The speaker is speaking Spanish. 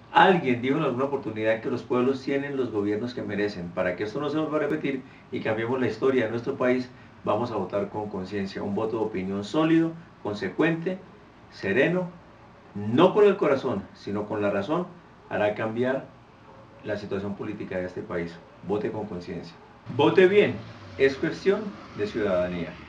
Alguien dijo en alguna oportunidad que los pueblos tienen los gobiernos que merecen. Para que esto no se vuelva a repetir y cambiemos la historia de nuestro país, vamos a votar con conciencia, un voto de opinión sólido, consecuente, sereno, no con el corazón, sino con la razón, hará cambiar la situación política de este país. Vote con conciencia. Vote bien, es cuestión de ciudadanía.